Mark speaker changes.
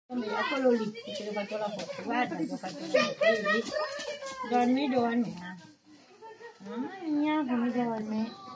Speaker 1: Eccolo lì, che te lo faccio la foto, guarda che ho fatto la foto, vedi? Dormi, dormi. Mamma mia, come dorme.